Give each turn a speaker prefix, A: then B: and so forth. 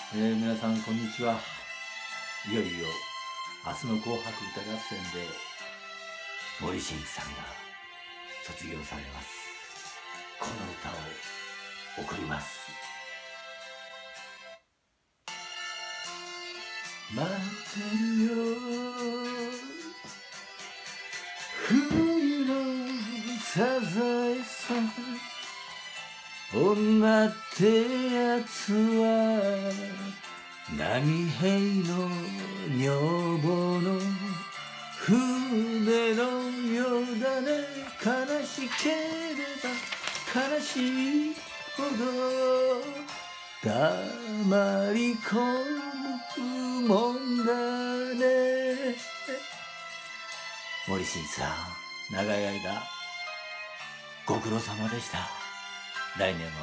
A: 皆さんこんにちは。いよいよ明日の紅白歌合戦で森進一さんが卒業されます。この歌を贈ります。待ってるよ冬のサザエさん、女ってやつは波平の女房の船のようだね。悲しければ悲しいほど黙り込むもんだね。森進一さん、長い間ご苦労様でした。来年は